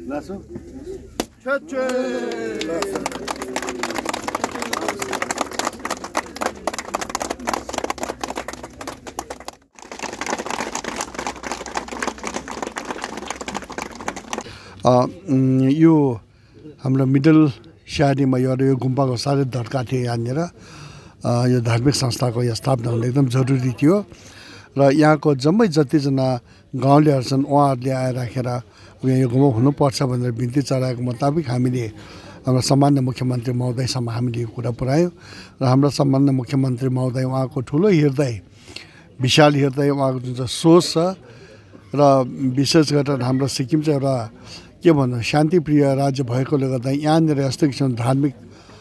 Lasso? यो हाम्रो middle स्यारीमा यो गुम्पाको साह्रै धड्का थियो यहाँनिर यो धार्मिक संस्थाको यहाँ स्थापना हुनु एकदम जरुरी थियो र यहाँको जम्मै जतिजना गाउँलेहरू छन् उहाँहरूले आएर राखेर यो गुम्बा हुनुपर्छ भनेर बिन्ती चढाएको मुताबिक हामीले हाम्रो सम्मान्य मुख्यमन्त्री महोदयसम्म हामीले यो कुरा पुर्यायौँ र हाम्रो सम्मान्य मुख्यमन्त्री महोदय उहाँको ठुलो हृदय विशाल हृदय उहाँको जुन चाहिँ सोच छ र विशेष गरेर हाम्रो सिक्किम चाहिँ एउटा के भन्नु शान्तिप्रिय राज्य भएकोले गर्दा यहाँनिर यस्तो किसिम धार्मिक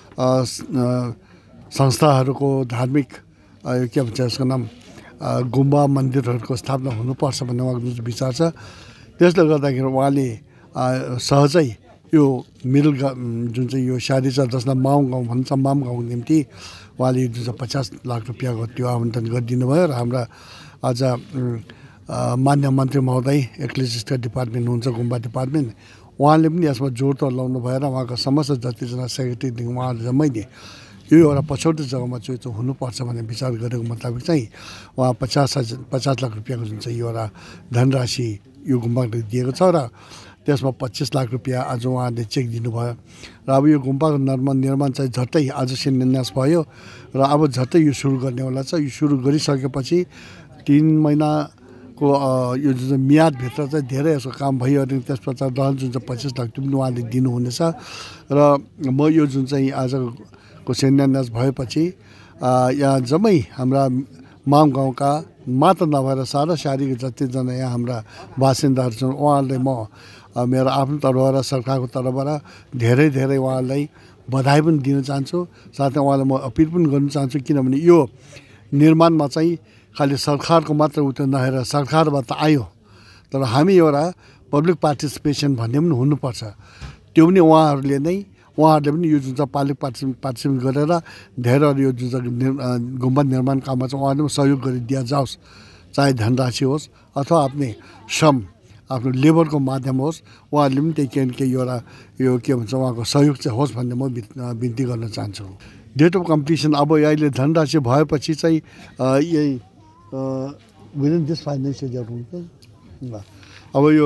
संस्थाहरूको धार्मिक के भन्छ यसको नाम गुम्बा मन्दिरहरूको स्थापना हुनुपर्छ भन्ने उहाँको जुन विचार छ त्यसले गर्दाखेरि उहाँले सहजै यो मिडल जुन चाहिँ यो स्यारी छ जसलाई माउ गाउँ भन्छ माम गाउँको निम्ति उहाँले जुन चाहिँ 50 लाख रुपियाँको त्यो आवन्टन गरिदिनु भयो र हाम्रा आज मान्य मन्त्री महोदय एक्लिसिस्टिक डिपार्टमेन्ट हुनुहुन्छ गुम्बा डिपार्टमेन्ट उहाँले पनि यसमा जोड तोड लाउनु भएर उहाँको समस्त जतिजना सेक्रेटरीदेखि उहाँहरू जम्मैले यो एउटा पछौटे जग्गामा चाहिँ हुनुपर्छ भन्ने विचार गरेको मुताबिक चाहिँ उहाँ 50 लाख रुपियाँको जुन चाहिँ यो एउटा धनराशि यो गुम्बाले दिएको छ र त्यसमा 25 लाख रुपियाँ आज उहाँले चेक दिनुभयो र अब यो गुम्बाको निर्माण चाहिँ झट्टै आज शिलान्यास भयो र अब झट्टै यो सुरु गर्नेवाला छ यो सुरु गरिसकेपछि 3 महिनाको यो जुन चाहिँ मियादभित्र चाहिँ धेरै यसको काम भयो अनि त्यस पछाडि रहन जुन चाहिँ 25 लाख पनि उहाँले दिनुहुनेछ र म यो जुन चाहिँ आजको शिलान्यास भएपछि यहाँ जम्मै हाम्रा माम गाउँका मात्र नभएर सारा स्यारीको जतिजना यहाँ हाम्रा बासिन्दाहरू छन् उहाँहरूलाई म मेरो आफ्नो तर्फबाट सरकारको तर्फबाट धेरै धेरै उहाँलाई बधाई पनि दिन चाहन्छु साथै उहाँलाई म अपिल पनि गर्न चाहन्छु किनभने यो निर्माणमा चाहिँ खालि सरकारको मात्र उयो नहेर सरकारबाट आयो तर हामी एउटा पब्लिक पार्टिसिपेसन भन्ने पनि हुनुपर्छ त्यो पनि उहाँहरूले पनि यो जुन चाहिँ पार्टिसिपेट गरेर धेरै यो जुन चाहिँ गुम्बा निर्माण काममा चाहिँ उहाँहरूले पनि सहयोग गरिदिया जाओस् चाहे धनराशि होस् अथवा आफ्नो लेबरको माध्यम होस् उहाँहरूले पनि त्यही केही न केही एउटा यो के भन्छ उहाँको सहयोग चाहिँ होस् भन्ने म बिन्ती गर्न चाहन्छु डेट अफ कम्प्लिसन अब अहिले धनराशि भएपछि चाहिँ यही विदिन दिस फाइनेन्सियल इयर हुन्छ अब यो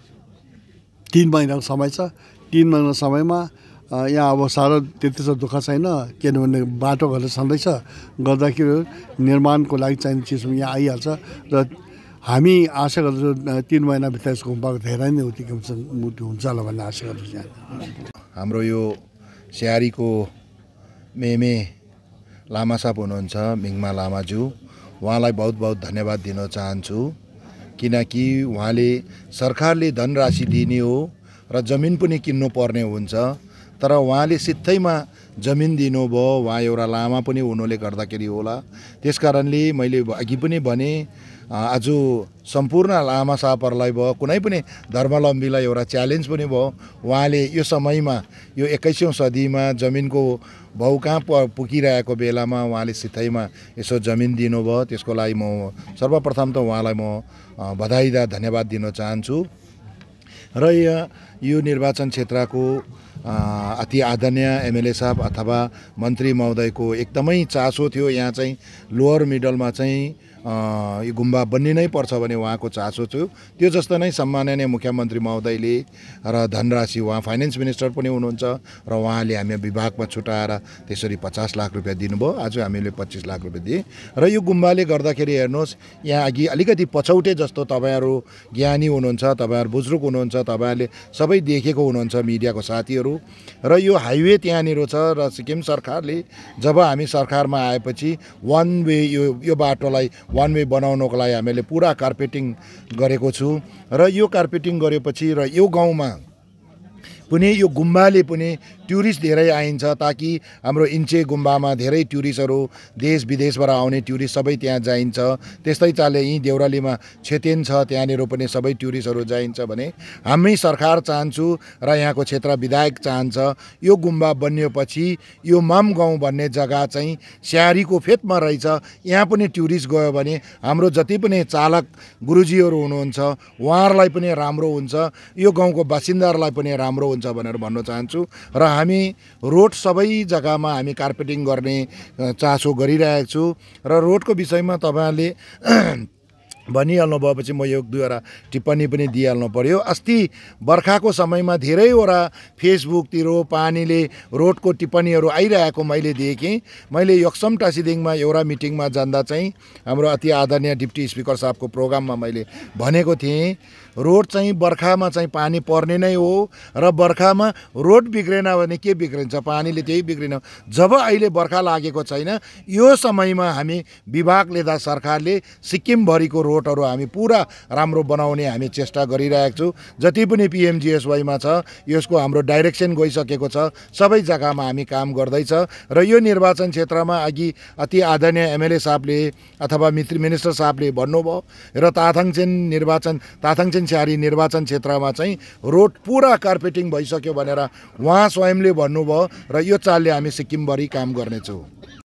3 महिनाको समय छ 3 महिना समयमा यहाँ अब साह्रो त्यति चाहिँ दुःख छैन किनभने बाटोघाटो छँदैछ गर्दाखेरि निर्माणको लागि चाहिने चिज यहाँ आइहाल्छ र हामी आशा गर्छौँ 3 महिनाभित्र यसको गुम्बाको धेरै नै हुन्छ होला भन्ने आशा गर्छु हाम्रो यो स्यारीको मेमे लामा साहब हुनुहुन्छ मिङमा लामाज्यू उहाँलाई बहुत बहुत धन्यवाद दिन चाहन्छु किनकि उहाँले सरकारले धनराशि दिने हो र जमिन पनि किन्नु पर्ने हुन्छ तर उहाँले सित्तैमा जमिन दिनुभयो उहाँ एउटा लामा पनि हुनुले गर्दाखेरि होला त्यसकारणले मैले अघि पनि भने आज सम्पूर्ण लामा साहबहरूलाई भयो कुनै पनि धर्मावलम्बीलाई एउटा च्यालेन्ज पनि भयो उहाँले यो समयमा यो 21औं सदीमा जमिनको भाउ कहाँ पुगिरहेको बेलामा उहाँले सित्तैमा यसो जमिन दिनुभयो त्यसको लागि म सर्वप्रथम त उहाँलाई म बधाई र धन्यवाद दिन चाहन्छु र यो निर्वाचन क्षेत्रको अति आदरणीय एमएलए साहब अथवा मन्त्री महोदयको एकदमै चासो थियो यहाँ चाहिँ लोअर मिडलमा चाहिँ यो गुम्बा बन्ने नै पर्छ भने उहाँको चासो थियो त्यो जस्तो नै सम्माननीय मुख्यमन्त्री महोदयले र धनराशि उहाँ फाइनेन्स मिनिस्टर पनि हुनुहुन्छ र उहाँले हामी विभागमा छुटाएर त्यसरी 50 लाख रुपियाँ दिनुभयो आज हामीले 25 लाख रुपियाँ दिए र यो गुम्बाले गर्दाखेरि हेर्नुहोस् यहाँ अघि अलिकति पछौटे जस्तो तपाईहरु ज्ञानी हुनुहुन्छ तपाईहरु बुजुर्ग हुनुहुन्छ तपाईहरुले सबै देखेको हुनुहुन्छ मिडियाको साथीहरु र यो हाइवे त्यहाँनिर छ र सिक्किम सरकारले जब हामी सरकारमा आएपछि वन वे यो बाटोलाई वन वे बनाउनको लागि हामीले पुरा कार्पेटिङ गरेको छु र यो कार्पेटिङ गरेपछि र यो गाउँमा पनि यो गुम्बाले पनि टुरिस्ट धेरै आइन्छ, ताकि हाम्रो इन्चे गुम्बामा धेरै टुरिस्टहरू देश विदेशबाट आउने टुरिस्ट सबै त्यहाँ जाइन्छ। त्यस्तै चालले यहीँ देउरालीमा छेतेन छ, त्यहाँनिर पनि सबै टुरिस्टहरू जाइन्छ भने हामी सरकार चाहन्छु र यहाँको क्षेत्र विधायक चाहन्छ यो गुम्बा बनिएपछि यो माम गाउँ भन्ने जग्गा चाहिँ स्याहारीको फेदमा रहेछ, यहाँ पनि टुरिस्ट गयो भने हाम्रो जति पनि चालक गुरुजीहरू हुनुहुन्छ उहाँहरूलाई पनि राम्रो हुन्छ, यो गाउँको बासिन्दाहरूलाई पनि राम्रो हुन्छ भनेर भन्न चाहन्छु। र हामी रोड सबै जग्गामा हामी कार्पेटिङ गर्ने चासो गरिरहेको छु र रोडको विषयमा तपाईँहरूले भनिहाल्नु भएपछि म यो 2वटा टिप्पणी पनि दिइहाल्नु पर्यो। अस्ति बर्खाको समयमा धेरैवटा फेसबुकतिर पानीले रोडको टिप्पणीहरू आइरहेको मैले देखेँ। मैले यक्सम टासिदिङमा एउटा मिटिङमा जाँदा चाहिँ हाम्रो अति आदरणीय डिप्टी स्पिकर साहबको प्रोग्राममा मैले भनेको थिएँ रोड चाहिँ बर्खामा चाहिँ पानी पर्ने नै हो र बर्खामा रोड बिग्रेन भने के बिग्रिन्छ, पानीले त्यही बिग्रिन। जब अहिले बर्खा लागेको छैन यो समयमा हामी विभागले दा सरकारले सिक्किमभरिको रोडहरू हामी पुरा राम्रो बनाउने हामी चेष्टा गरिरहेको छु। जति पनि पिएमजिएसवाईमा छ यसको हाम्रो डाइरेक्सन गइसकेको छ, सबै जग्गामा हामी काम गर्दैछ र यो निर्वाचन क्षेत्रमा अघि अति आदरणीय एमएलए साहबले अथवा मिनिस्टर साहबले भन्नुभयो र ताथाङचेन स्याहारी निर्वाचन क्षेत्रमा चाहिँ रोड पुरा कार्पेटिङ भइसक्यो भनेर उहाँ स्वयंले भन्नुभयो र यो चालले हामी सिक्किमभरि काम गर्नेछौँ।